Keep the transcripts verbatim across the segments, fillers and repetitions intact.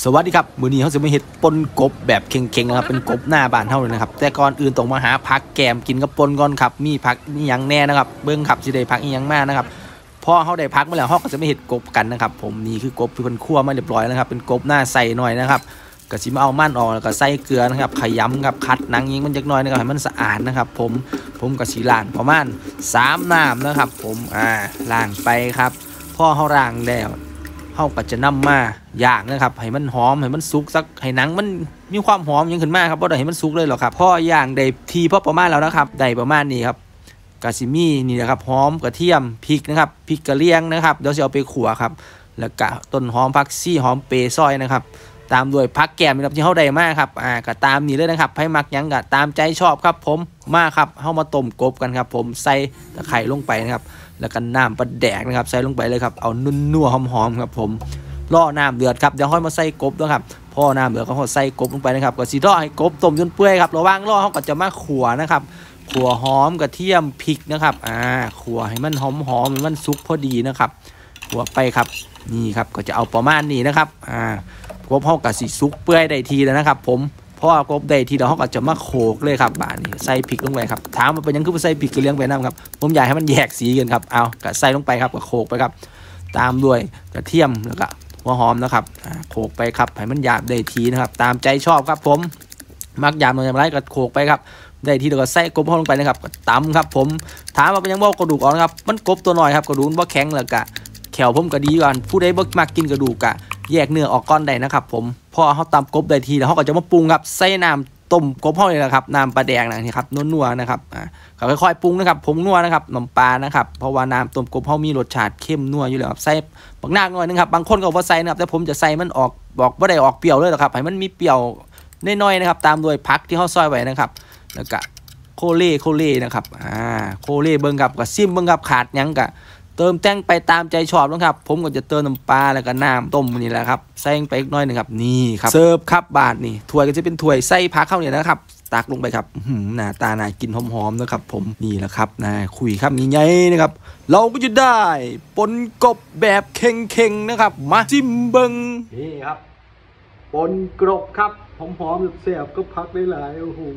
สวัสดีครับมื้อนี้เขาจะมาเห็ดปนกบแบบเค็งๆนะครับเป็นกบหน้าบ้านเท่าเลยนะครับแต่ก่อนอื่นต้องมาหาผักแกมกินกับปนก่อนครับมีผักอีหยังแน่นะครับเบิ้งครับสิได้ผักอีหยังมานะครับพอเขาได้ผักมาแล้วเขาก็จะไม่เห็ดกบกันนะครับผมนี่คือกบที่เป็นคั่วมาเรียบร้อยแล้วครับเป็นกบหน้าใส่หน่อยนะครับก็สิมาเอามันออกแล้วก็ใส่เกลือนะครับขยำครับคัดหนังยิงมันจักหน่อยนะครับให้มันสะอาดนะครับผมผมก็สิล้างประมาณสามน้ำนะครับผมอ่าล้างไปครับพอเขาล้างแล้วเขาก็จะนำมาย่างนะครับให้มันหอมให้มันสุกสักให้หนังมันมีความหอมยังขึ้นมาครับเพราะได้ให้มันสุกเลยหรอกครับพอย่างได้ทีพอประมาณแล้วนะครับได้ประมาณนี้ครับกาซิมี่นี่นะครับหอมกระเทียมพริกนะครับพริกกระเลียงนะครับเดี๋ยวจะเอาไปขั่วครับแล้วก็ต้นหอมผักซี่หอมเปรย์ซอยนะครับตามด้วยผักแกมนะครับที่เขาได้มาครับอ่าก็ตามนี้เลยนะครับให้มักยังก็ตามใจชอบครับผมมาครับเข้ามาต้มกบกันครับผมใส่ตะไคร้ลงไปนะครับแล้วก็น้ำปลาแดกนะครับใส่ลงไปเลยครับเอานุ่นนัวหอมๆครับผมล่อน้ำเดือดครับเดี๋ยวค่อยมาใส่กบด้วยครับพอน้ำเดือดก็ใส่กบลงไปนะครับก็สีล่อให้กบต้มจนเปื่อยครับระหว่างล่อเขาก็จะมาขั่วนะครับขั่วหอมกระเทียมพริกนะครับอ่าขั่วให้มันหอมหอมมันสุกพอดีนะครับขั่วไปครับนี่ครับก็จะเอาประมาณนี้นะครับอ่ากบเขาก็สีสุกเปื่อยได้ทีแล้วนะครับผมพอกบได้ทีเดียวเขาก็จะมาโขกเลยครับบ้านนี้ใส่พริกลงไปครับถามมันเป็นยังคือใส่พริกกระเลียงไปน้ำครับผมอยากให้มันแยกสีกันครับเอาก็ใส่ลงไปครับก็โขกไปครับตามด้วยกระเทียมแล้วก็หัวหอมนะครับโขกไปครับให้มันหยาบได้ทีนะครับตามใจชอบครับผมมักหยาบหน่อยอะไรก็โขกไปครับได้ทีเดียวก็ใส่กบเข้าลงไปนะครับก็ตำครับผมถามว่าเป็นยังบ่กระดูกอ่อนครับมันกบตัวหน่อยครับกระดูกบ่แข็งแล้วก็แขวผมก็ดีก่อนผู้ใดบ่มักกินกระดูกกะแยกเนื้อออกก้อนได้นะครับผมพอเขาตำกบได้ทีแล้วเขาก็จะมาปรุงครับใส่น้ำต้มกบเขาเลยนะครับน้ำปลาแดงนี่ครับนัวๆนะครับอ่าค่อยๆปรุงนะครับผงนัวนะครับน้ำปลานะครับเพราะว่าน้ำต้มกบเขามีรสชาติเข้มนัวอยู่แล้วครับใส่บักนากหน่อยนึงครับบางคนก็บ่ใส่นะครับแต่ผมจะใส่มันออกบอกว่าได้ออกเปรี้ยวเลยหรอกครับให้มันมีเปรี้ยวน้อยๆนะครับตามด้วยผักที่เขาซอยไว้นะครับแล้วก็โคเล่โคเล่นะครับอ่าโคเล่เบิ้งครับกับซิมเบิ้งครับขาดยังกะเติมแต่งไปตามใจชอบนะครับผมก็จะเติมน้ำปลาแล้วก็น้ำต้มนี่แหละครับใส่ไปอีกน้อยนึงครับนี่ครับเสิร์ฟครับบาทนี่ถ้วยก็จะเป็นถ้วยใส่ผักเข้าเนี่ยนะครับตักลงไปครับหน้าตาน่ากินหอมๆนะครับผมนี่แหละครับนะคุยครับนี่ไงนะครับเราก็จะได้ปนกบแบบเค็งๆนะครับมาจิ้มเบิ้งนี่ครับปนกบครับหอมๆแซ่บๆก็พักได้หลายโอ้โห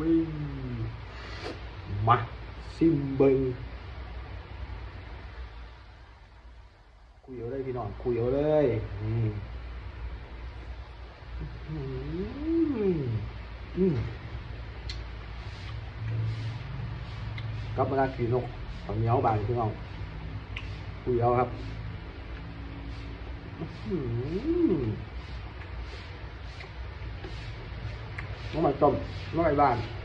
มาจิ้มเบิ้งคุยเอาเลยพี่น้องคุยเอาเลยนี่อืมอืมกับมาขีนกตอนเหนียวบางพี่น้องคุยเอาครับอืมน้องใหม่ต้มน้องใหม่บ้าน